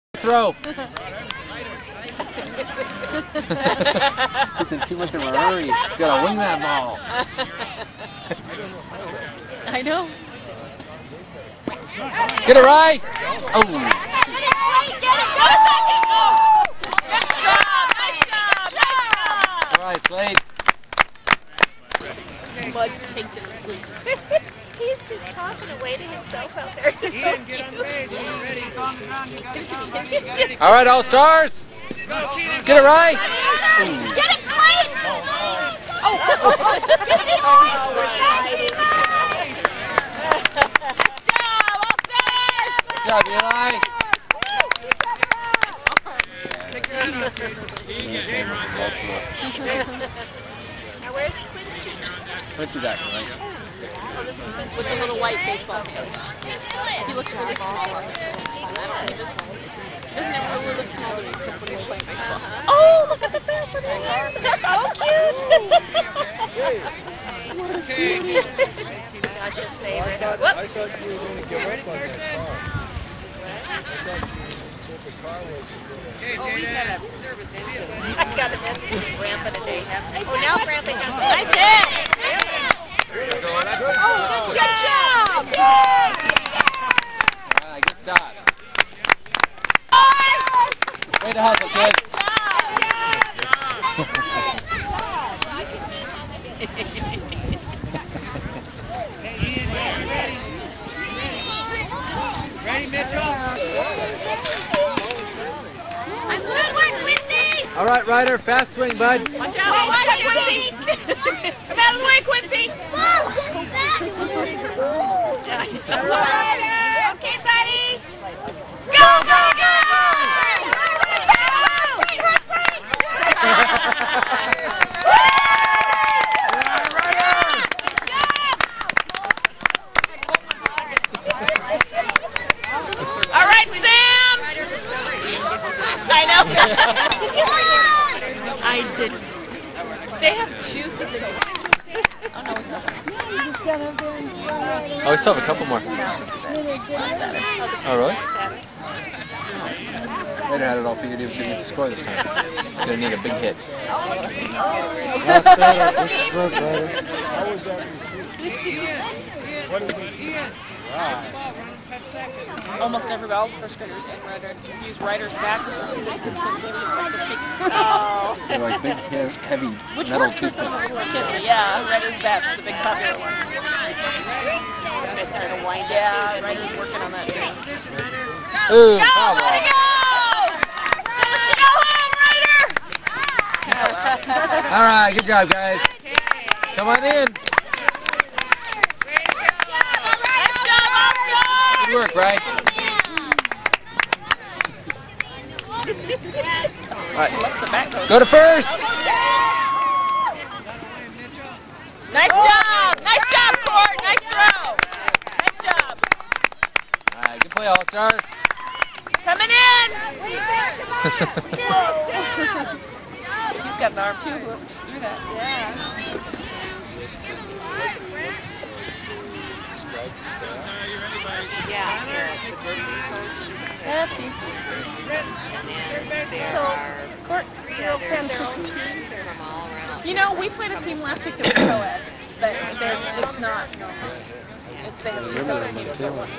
Throw. He's in too much of a hurry. He's got to wing that ball. I know. Get it right. Oh. All right, Slade. Mud caked in his cleats. He's just talking away to himself out there. He's so cute. All right, all stars. Get it right. Ooh. Get it, Slade! Oh! Get it, boys! Sassy line! Nice job, all stars! Good job, Eli. Now where's Quincy? Quincy back, right? Oh, this is Quincy. With the little white baseball pants on. He looks really small. He doesn't ever really look small to me except when he's playing baseball. Oh, look at the fish! Oh, cute! Josh's favorite. Whoops! I thought you were going to give up on that car. Oh, we've got a service engine. I've got a message from Grandpa today. Oh, now Grandpa has a Nice hit! Oh, good job! Good job! All right, good stop. Way to hustle, kids. Ready, Mitchell? Good work, Quincy! All right, Ryder, fast swing, bud. Watch out, Quincy! Come out of the way, Quincy! Okay, buddy! Go, go, go! All right, Sam! I know. I didn't. They have juice in the... Oh, no, we still have Oh, we still have a couple more. Oh, really? Ryder had it all figured out to score this time. He's going to need a big hit. That's better. This is good, Ryder. How was that? What is it? almost every all first graders and Ryder's use Ryder's back as a They're like big, heavy which metal works for some of toothpicks. the little kids. Yeah, Ryder's bat's the big popular one. It's kind of wind up. Yeah, Ryder's working on that too. Ooh, Go, foul let it ball. go! Go home, Ryder! All right, good job, guys. Come on in. Nice job, Oscar! Good work, Bryce. All right, go to first. Nice job! Nice job, Court! Nice throw! Nice job! All right, good play, All-Stars. Coming in! He's got an arm too, whoever just threw that. Yeah. Hefty. So, Court, they'll send their own teams from all around. you know, we played a team last week that was co-ed, but it's not. They have two separate teams.